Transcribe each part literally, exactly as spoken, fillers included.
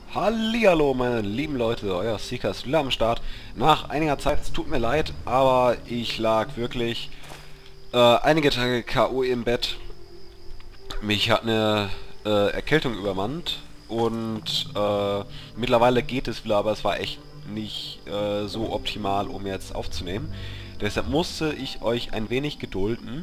Hallihallo meine lieben Leute, euer Seeker ist wieder am Start. Nach einiger Zeit, es tut mir leid, aber ich lag wirklich äh, einige Tage K O im Bett. Mich hat eine äh, Erkältung übermannt und äh, mittlerweile geht es wieder, aber es war echt nicht äh, so optimal, um jetzt aufzunehmen. Deshalb musste ich euch ein wenig gedulden.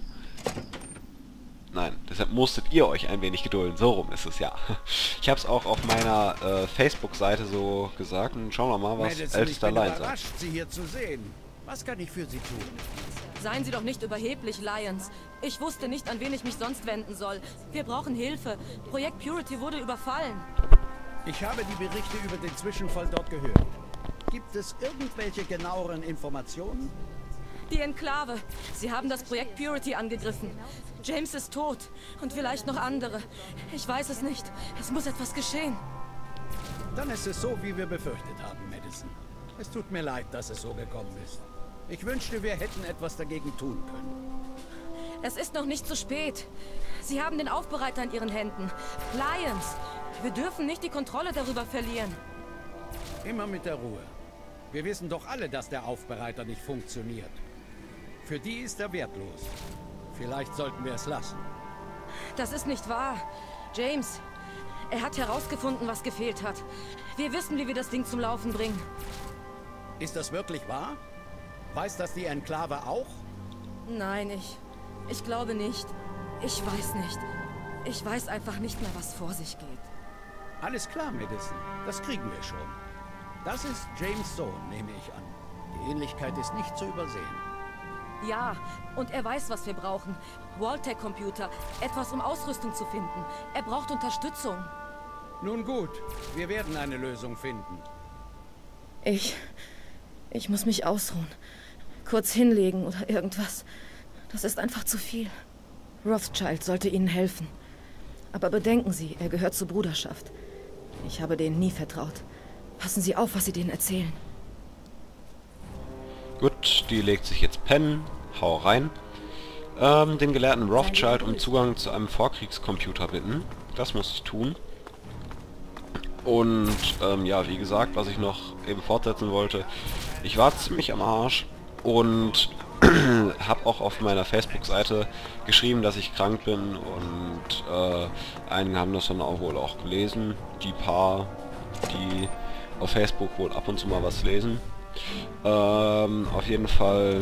Nein, deshalb musstet ihr euch ein wenig gedulden. So rum ist es ja. Ich habe es auch auf meiner äh, Facebook-Seite so gesagt. Und schauen wir mal, was Ältester Lion sagt. Sie hier zu sehen. Was kann ich für Sie tun? Seien Sie doch nicht überheblich, Lions. Ich wusste nicht, an wen ich mich sonst wenden soll. Wir brauchen Hilfe. Projekt Purity wurde überfallen. Ich habe die Berichte über den Zwischenfall dort gehört. Gibt es irgendwelche genaueren Informationen? Die Enklave. Sie haben das Projekt Purity angegriffen. James ist tot. Und vielleicht noch andere. Ich weiß es nicht. Es muss etwas geschehen. Dann ist es so, wie wir befürchtet haben, Madison. Es tut mir leid, dass es so gekommen ist. Ich wünschte, wir hätten etwas dagegen tun können. Es ist noch nicht zu spät. Sie haben den Aufbereiter in Ihren Händen. Lions, wir dürfen nicht die Kontrolle darüber verlieren. Immer mit der Ruhe. Wir wissen doch alle, dass der Aufbereiter nicht funktioniert. Für die ist er wertlos. Vielleicht sollten wir es lassen. Das ist nicht wahr. James, er hat herausgefunden, was gefehlt hat. Wir wissen, wie wir das Ding zum Laufen bringen. Ist das wirklich wahr? Weiß das die Enklave auch? Nein, ich... Ich glaube nicht. Ich weiß nicht. Ich weiß einfach nicht mehr, was vor sich geht. Alles klar, Madison. Das kriegen wir schon. Das ist James' Sohn, nehme ich an. Die Ähnlichkeit ist nicht zu übersehen. Ja, und er weiß, was wir brauchen. Vault-Tec-Computer. Etwas, um Ausrüstung zu finden. Er braucht Unterstützung. Nun gut, wir werden eine Lösung finden. Ich... Ich muss mich ausruhen. Kurz hinlegen oder irgendwas. Das ist einfach zu viel. Rothschild sollte Ihnen helfen. Aber bedenken Sie, er gehört zur Bruderschaft. Ich habe denen nie vertraut. Passen Sie auf, was Sie denen erzählen. Gut, die legt sich jetzt pennen. Hau rein. Ähm, den Gelehrten Rothschild um Zugang zu einem Vorkriegscomputer bitten. Das muss ich tun. Und, ähm, ja, wie gesagt, was ich noch eben fortsetzen wollte. Ich war ziemlich am Arsch und habe auch auf meiner Facebook-Seite geschrieben, dass ich krank bin und äh, einige haben das dann auch wohl auch gelesen. Die paar, die auf Facebook wohl ab und zu mal was lesen. Ähm, auf jeden Fall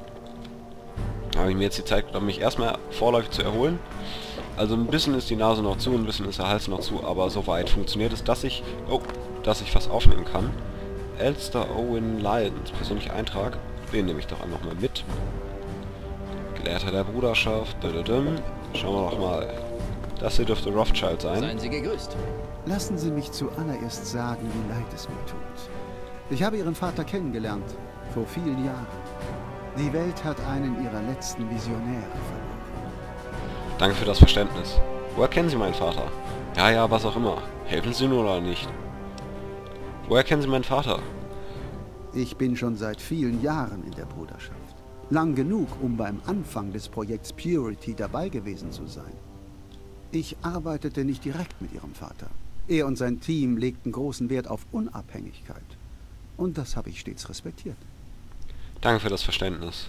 habe ich mir jetzt die Zeit genommen, mich erstmal vorläufig zu erholen. Also ein bisschen ist die Nase noch zu, ein bisschen ist der Hals noch zu, aber soweit funktioniert es, dass ich, oh, dass ich was aufnehmen kann. Ältester Owen Lions, persönlicher Eintrag, den nehme ich doch einfach mal mit. Gelehrter der Bruderschaft, dadadum. Schauen wir doch mal. Das hier dürfte Rothschild sein. Seien Sie gegrüßt. Lassen Sie mich zuallererst sagen, wie leid es mir tut. Ich habe Ihren Vater kennengelernt, vor vielen Jahren. Die Welt hat einen ihrer letzten Visionäre verloren. Danke für das Verständnis. Woher kennen Sie meinen Vater? Ja, ja, was auch immer. Helfen Sie nur oder nicht? Woher kennen Sie meinen Vater? Ich bin schon seit vielen Jahren in der Bruderschaft. Lang genug, um beim Anfang des Projekts Purity dabei gewesen zu sein. Ich arbeitete nicht direkt mit Ihrem Vater. Er und sein Team legten großen Wert auf Unabhängigkeit. Und das habe ich stets respektiert. Danke für das Verständnis.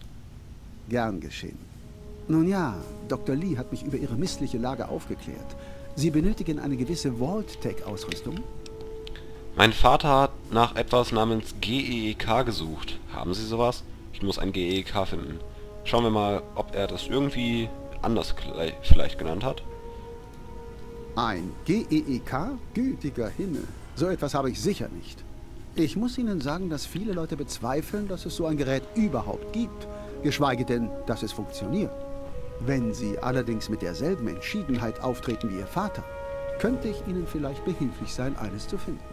Gern geschehen. Nun ja, Doktor Lee hat mich über Ihre missliche Lage aufgeklärt. Sie benötigen eine gewisse Vault-Tec-Ausrüstung? Mein Vater hat nach etwas namens G E E K gesucht. Haben Sie sowas? Ich muss ein G E E K finden. Schauen wir mal, ob er das irgendwie anders vielleicht genannt hat. Ein G E E K? Gütiger Himmel. So etwas habe ich sicher nicht. Ich muss Ihnen sagen, dass viele Leute bezweifeln, dass es so ein Gerät überhaupt gibt. Geschweige denn, dass es funktioniert. Wenn Sie allerdings mit derselben Entschiedenheit auftreten wie Ihr Vater, könnte ich Ihnen vielleicht behilflich sein, eines zu finden.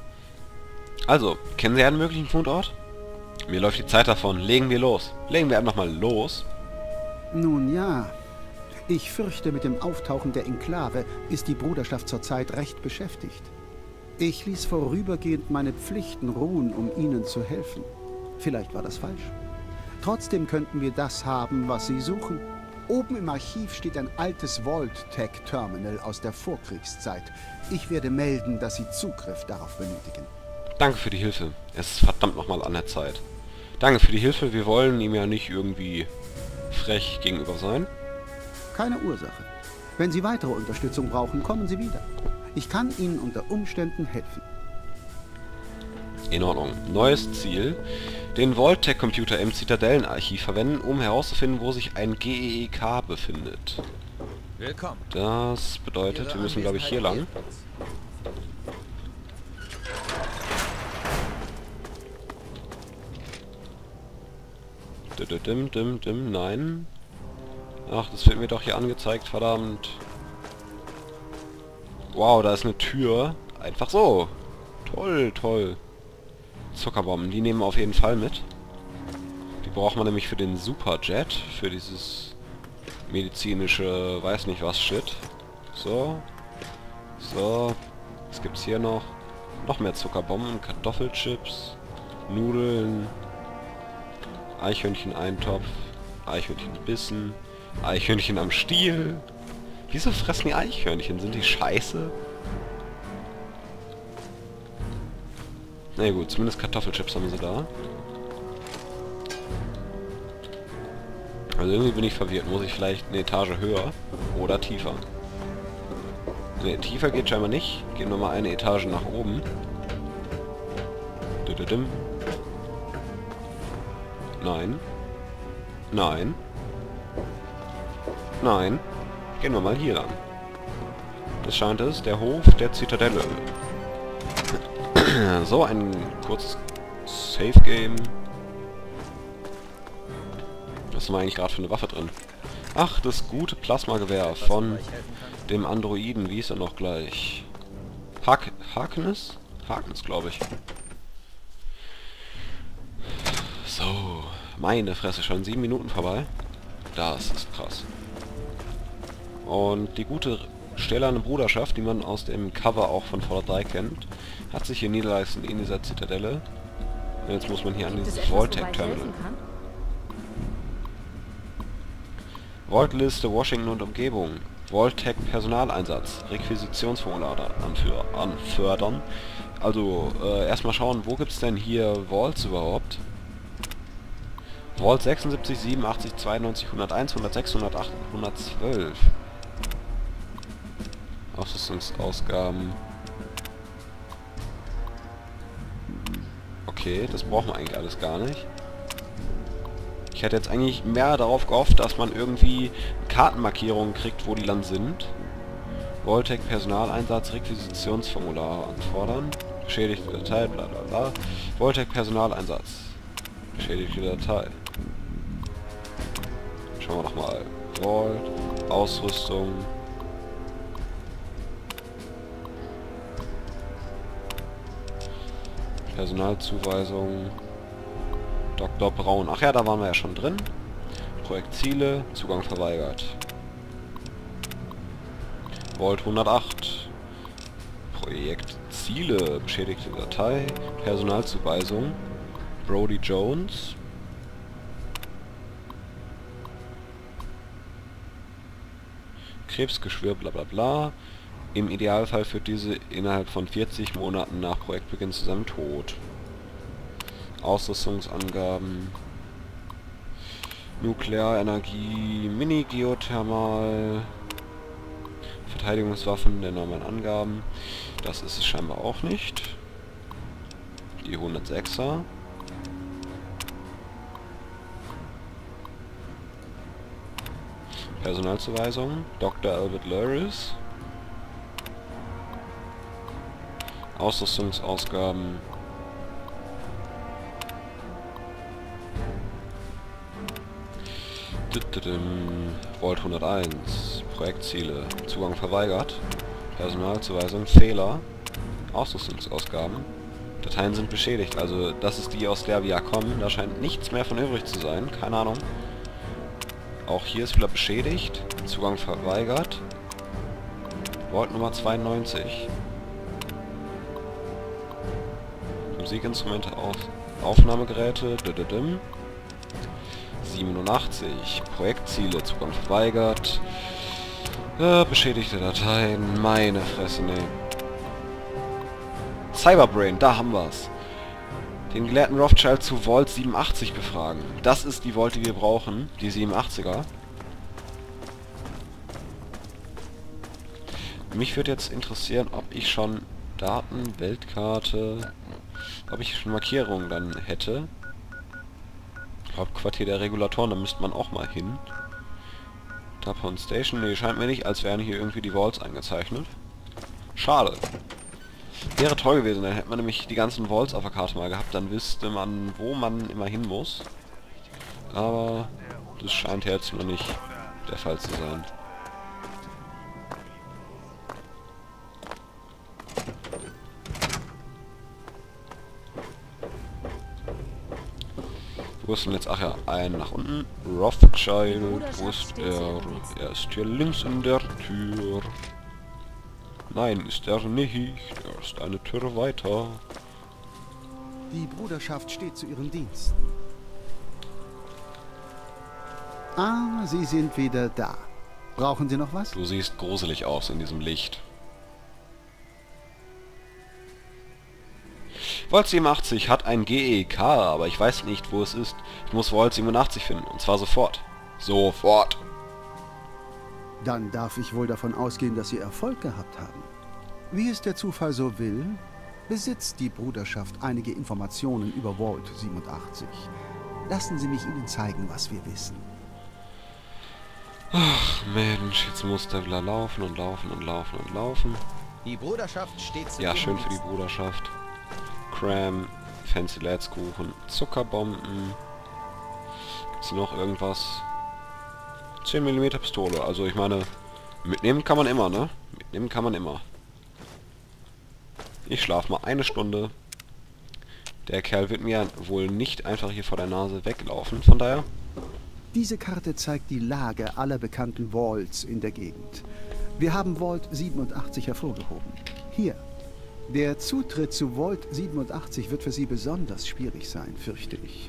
Also, kennen Sie einen möglichen Fundort? Mir läuft die Zeit davon. Legen wir los. Legen wir einfach mal los. Nun ja, ich fürchte, mit dem Auftauchen der Enklave ist die Bruderschaft zurzeit recht beschäftigt. Ich ließ vorübergehend meine Pflichten ruhen, um Ihnen zu helfen. Vielleicht war das falsch. Trotzdem könnten wir das haben, was Sie suchen. Oben im Archiv steht ein altes Vault-Tech-Terminal aus der Vorkriegszeit. Ich werde melden, dass Sie Zugriff darauf benötigen. Danke für die Hilfe. Es ist verdammt nochmal an der Zeit. Danke für die Hilfe. Wir wollen ihm ja nicht irgendwie frech gegenüber sein. Keine Ursache. Wenn Sie weitere Unterstützung brauchen, kommen Sie wieder. Ich kann Ihnen unter Umständen helfen. In Ordnung. Neues Ziel. Den Vault-Tech-Computer im Zitadellenarchiv verwenden, um herauszufinden, wo sich ein G E E K befindet. Willkommen. Das bedeutet, wir müssen, glaube ich, hier lang. Dim, dim, dim, nein. Ach, das wird mir doch hier angezeigt, verdammt. Wow, da ist eine Tür. Einfach so. Toll, toll. Zuckerbomben, die nehmen wir auf jeden Fall mit. Die braucht man nämlich für den Superjet, für dieses medizinische, weiß nicht was, Shit. So. So. Was gibt's hier noch? Noch mehr Zuckerbomben, Kartoffelchips, Nudeln, Eichhörnchen-Eintopf, Eichhörnchen-Bissen, Eichhörnchen am Stiel. Wieso fressen die Eichhörnchen? Sind die scheiße? Na gut, zumindest Kartoffelchips haben sie da. Also irgendwie bin ich verwirrt. Muss ich vielleicht eine Etage höher oder tiefer? Ne, tiefer geht scheinbar nicht. Gehen wir mal eine Etage nach oben. Düdüdüm. Nein. Nein. Nein. Gehen wir mal hier lang. Das scheint es der Hof der Zitadelle. So, ein kurzes Safe-Game. Was haben wir eigentlich gerade für eine Waffe drin? Ach, das gute Plasmagewehr von dem Androiden. Wie ist er noch gleich? Hark Harkness? Harkness, glaube ich. So, meine Fresse, schon sieben Minuten vorbei. Das ist krass. Und die gute stählerne Bruderschaft, die man aus dem Cover auch von Fallout drei kennt, hat sich hier niedergelassen in dieser Zitadelle. Und jetzt muss man hier an dieses Vault-Tech-Terminal. Vault-Liste Washington und Umgebung. Vault-Tech Personaleinsatz. Requisitionsformulare anfördern. Also, äh, erstmal schauen, wo gibt's denn hier Vaults überhaupt? Vault sechsundsiebzig, siebenundachtzig, zweiundneunzig, hunderteins, hundertsechs, hundertacht, hundertzwölf. Ausrüstungsausgaben. Okay, das brauchen wir eigentlich alles gar nicht. Ich hätte jetzt eigentlich mehr darauf gehofft, dass man irgendwie Kartenmarkierungen kriegt, wo die dann sind. Vault-Tech Personaleinsatz, Requisitionsformular anfordern. Beschädigte Datei, bla bla bla. Vault-Tech Personaleinsatz. Beschädigte Datei. Schauen wir doch mal. Vault, Ausrüstung. Personalzuweisung. Doktor Braun. Ach ja, da waren wir ja schon drin. Projektziele. Zugang verweigert. Vault hundertacht. Projektziele. Beschädigte Datei. Personalzuweisung. Brody Jones. Krebsgeschwür, bla bla bla. Im Idealfall führt diese innerhalb von vierzig Monaten nach Projektbeginn zu seinem Tod. Ausrüstungsangaben. Nuklearenergie, Mini-Geothermal. Verteidigungswaffen der normalen Angaben. Das ist es scheinbar auch nicht. Die hundertsechser. Personalzuweisung. Doktor Albert Luris. Ausrüstungsausgaben. Vault hunderteins. Projektziele. Zugang verweigert. Personalzuweisung. Fehler. Ausrüstungsausgaben. Dateien sind beschädigt. Also das ist die, aus der wir ja kommen. Da scheint nichts mehr von übrig zu sein. Keine Ahnung. Auch hier ist wieder beschädigt. Zugang verweigert. Vault Nummer zweiundneunzig. Musikinstrumente auf. Aufnahmegeräte. Dödödüm. siebenundachtzig. Projektziele, Zugang verweigert. Äh, beschädigte Dateien. Meine Fresse, ne. Cyberbrain, da haben wir's. Den gelehrten Rothschild zu Vault siebenundachtzig befragen. Das ist die Vault, die wir brauchen. Die siebenundachtziger. Mich würde jetzt interessieren, ob ich schon Daten, Weltkarte, ob ich schon Markierungen dann hätte. Hauptquartier der Regulatoren, da müsste man auch mal hin. Tapon Station, ne, scheint mir nicht, als wären hier irgendwie die Vaults eingezeichnet. Schade. Wäre toll gewesen, dann hätte man nämlich die ganzen Vaults auf der Karte mal gehabt, dann wüsste man, wo man immer hin muss. Aber das scheint jetzt noch nicht der Fall zu sein. Wo ist denn jetzt? Ach ja, ein nach unten. Rothschild, wo ist er? Er ist hier links in der Tür. Nein, ist er nicht. Er ist eine Tür weiter. Die Bruderschaft steht zu Ihren Diensten. Ah, Sie sind wieder da. Brauchen Sie noch was? Du siehst gruselig aus in diesem Licht. Vault siebenundachtzig hat ein G E K, aber ich weiß nicht, wo es ist. Ich muss Vault siebenundachtzig finden, und zwar sofort. Sofort! Dann darf ich wohl davon ausgehen, dass Sie Erfolg gehabt haben. Wie es der Zufall so will, besitzt die Bruderschaft einige Informationen über Vault siebenundachtzig. Lassen Sie mich Ihnen zeigen, was wir wissen. Ach Mensch, jetzt muss der wieder laufen und laufen und laufen und laufen. Die Bruderschaft steht zu Ja, schön für die Bruderschaft. Cram, Fancy Lads Kuchen, Zuckerbomben. Gibt's noch irgendwas? zehn Millimeter Pistole, also ich meine, mitnehmen kann man immer, ne? Mitnehmen kann man immer. Ich schlafe mal eine Stunde. Der Kerl wird mir wohl nicht einfach hier vor der Nase weglaufen, von daher. Diese Karte zeigt die Lage aller bekannten Vaults in der Gegend. Wir haben Vault siebenundachtzig hervorgehoben. Hier. Der Zutritt zu Vault siebenundachtzig wird für Sie besonders schwierig sein, fürchte ich.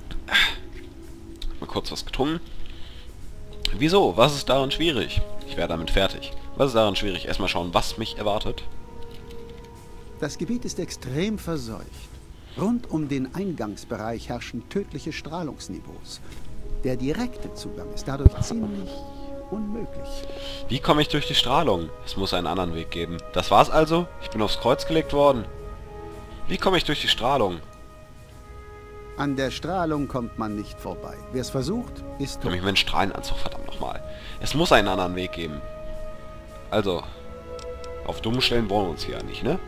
Mal kurz was getrunken. Wieso? Was ist daran schwierig? Ich wäre damit fertig. Was ist daran schwierig? Erstmal schauen, was mich erwartet. Das Gebiet ist extrem verseucht. Rund um den Eingangsbereich herrschen tödliche Strahlungsniveaus. Der direkte Zugang ist dadurch ziemlich unmöglich. Wie komme ich durch die Strahlung? Es muss einen anderen Weg geben. Das war's also? Ich bin aufs Kreuz gelegt worden. Wie komme ich durch die Strahlung? An der Strahlung kommt man nicht vorbei. Wer es versucht, ist tot. Komm ich mit dem Strahlenanzug, verdammt nochmal. Es muss einen anderen Weg geben. Also, auf dummen Stellen wollen wir uns hier ja nicht, ne?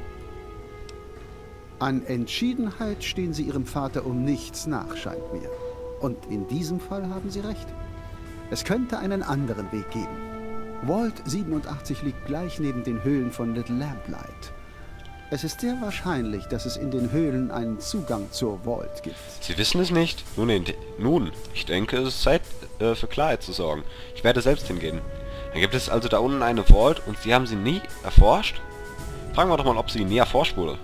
An Entschiedenheit stehen Sie Ihrem Vater um nichts nach, scheint mir. Und in diesem Fall haben Sie recht. Es könnte einen anderen Weg geben. Vault siebenundachtzig liegt gleich neben den Höhlen von Little Lamplight. Es ist sehr wahrscheinlich, dass es in den Höhlen einen Zugang zur Vault gibt. Sie wissen es nicht? Nun, in, nun ich denke, es ist Zeit äh, für Klarheit zu sorgen. Ich werde selbst hingehen. Dann gibt es also da unten eine Vault und Sie haben sie nie erforscht? Fragen wir doch mal, ob sie nie erforscht wurde.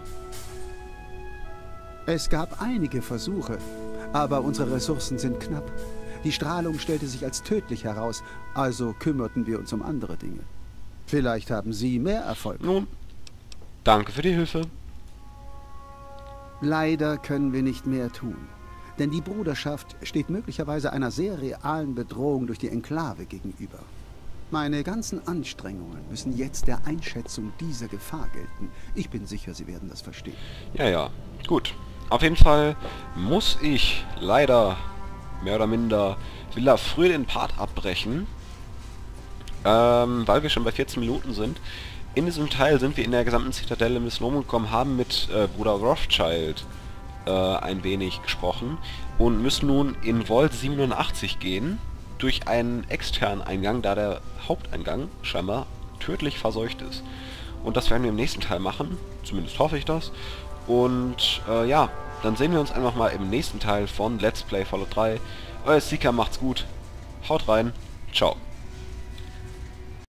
Es gab einige Versuche, aber unsere Ressourcen sind knapp. Die Strahlung stellte sich als tödlich heraus, also kümmerten wir uns um andere Dinge. Vielleicht haben Sie mehr Erfolg. Nun, danke für die Hilfe. Leider können wir nicht mehr tun, denn die Bruderschaft steht möglicherweise einer sehr realen Bedrohung durch die Enklave gegenüber. Meine ganzen Anstrengungen müssen jetzt der Einschätzung dieser Gefahr gelten. Ich bin sicher, Sie werden das verstehen. Ja, ja, gut. Auf jeden Fall muss ich leider mehr oder minder will er früh den Part abbrechen, ähm, weil wir schon bei vierzehn Minuten sind. In diesem Teil sind wir in der gesamten Zitadelle misslungen gekommen, haben mit äh, Bruder Rothschild äh, ein wenig gesprochen und müssen nun in Vault siebenundachtzig gehen, durch einen externen Eingang, da der Haupteingang scheinbar tödlich verseucht ist. Und das werden wir im nächsten Teil machen, zumindest hoffe ich das. Und äh, ja, dann sehen wir uns einfach mal im nächsten Teil von Let's Play Fallout drei. Euer Seeker, macht's gut, haut rein, ciao.